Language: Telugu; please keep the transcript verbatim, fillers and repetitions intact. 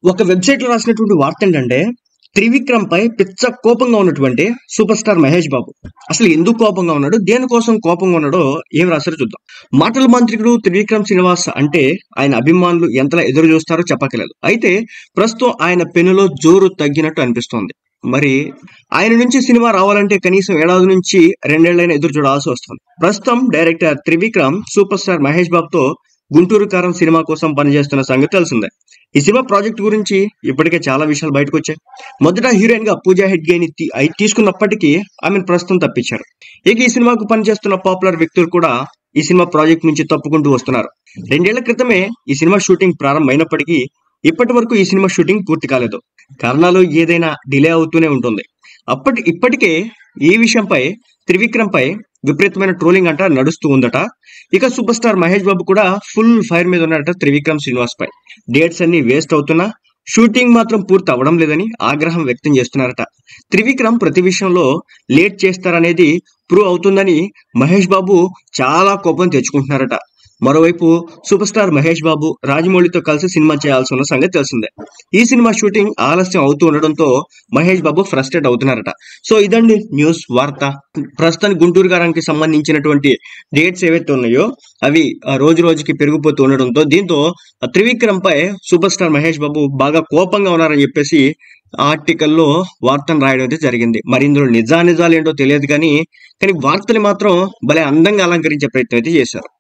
ఒక వెబ్‌సైట్‌లో రాసినటువంటి వార్త ఏంటంటే, 'త్రివిక్రమ్‌పై పిచ్చ కోపంగా ఉన్నటువంటి సూపర్ స్టార్ మహేష్ బాబు. అసలు ఎందుకు కోపంగా ఉన్నాడు? దేనికోసం కోపంగా ఉన్నాడో ఏం రాశారో చూద్దాం. మాటల మాంత్రికుడు త్రివిక్రమ్ శ్రీనివాస్ అంటే ఆయన అభిమానులు ఎంతలా ఎదురు చూస్తారో చెప్పక్కర్లేదు. అయితే ప్రస్తుతం ఆయన పెన్నులో జోరు తగ్గినట్టు అనిపిస్తోంది. మరి ఆయన నుంచి సినిమా రావాలంటే కనీసం ఏడాది నుంచి రెండేళ్లైనా ఎదురు చూడాల్సి వస్తుంది. ప్రస్తుతం director Trivikram super star Mahesh బాబుతో 'గుంటూరు కారం' సినిమా కోసం పనిచేస్తున్న సంగతి తెలిసిందే. ఈ సినిమా ప్రాజెక్ట్ గురించి ఇప్పటికే చాలా విషయాలు బయటకొచ్చాయి. మొదట హీరోయిన్ గా పూజా హెగ్డేని తీ- అయి తీసుకున్నప్పటికీ ఆమెను ప్రస్తుతం తప్పించారు. ఇక ఈ సినిమాకు పనిచేస్తున్న పాపులర్ వ్యక్తులు కూడా ఈ సినిమా ప్రాజెక్ట్ నుంచి తప్పుకుంటూ వస్తున్నారు. రెండేళ్ల క్రితమే ఈ సినిమా షూటింగ్ ప్రారంభమైనప్పటికీ ఇప్పటి వరకు ఈ సినిమా షూటింగ్ పూర్తి కాలేదు. కారణాలు ఏదైనా డిలే అవుతూనే ఉంటుంది. అప్పటి ఇప్పటికే ఈ విషయంపై త్రివిక్రమ్ పై విపరీతమైన ట్రోలింగ్ అంట నడుస్తూ ఉందట. ఇక సూపర్ స్టార్ మహేష్ బాబు కూడా ఫుల్ ఫైర్ మీద ఉన్నాడట త్రివిక్రమ్ శ్రీనివాస్ పై. డేట్స్ అన్ని వేస్ట్ అవుతున్నా షూటింగ్ మాత్రం పూర్తి అవ్వడం లేదని ఆగ్రహం వ్యక్తం చేస్తున్నారట. త్రివిక్రమ్ ప్రతి విషయంలో లేట్ చేస్తారనేది ప్రూవ్ అవుతుందని మహేష్ బాబు చాలా కోపం తెచ్చుకుంటున్నారట. మరోవైపు సూపర్ స్టార్ మహేష్ బాబు రాజమౌళితో కలిసి సినిమా చేయాల్సి ఉన్న సంగతి తెలిసిందే. ఈ సినిమా షూటింగ్ ఆలస్యం అవుతూ ఉండడంతో మహేష్ బాబు ఫ్రస్ట్రేట్ అవుతున్నారట. సో ఇదండి న్యూస్ వార్త. ప్రస్తుతానికి గుంటూరు గారానికి సంబంధించినటువంటి డేట్స్ ఏవైతే ఉన్నాయో అవి ఆ, రోజు రోజుకి పెరిగిపోతూ ఉండడంతో దీంతో ఆ, త్రివిక్రమ్ పై సూపర్ స్టార్ మహేష్ బాబు బాగా కోపంగా ఉన్నారని చెప్పేసి ఆర్టికల్లో వార్తను రాయడం అయితే జరిగింది. మరి ఇందులో నిజానిజాలు ఏంటో తెలియదు కానీ కానీ వార్తని మాత్రం భలే అందంగా అలంకరించే ప్రయత్నం అయితే చేశారు.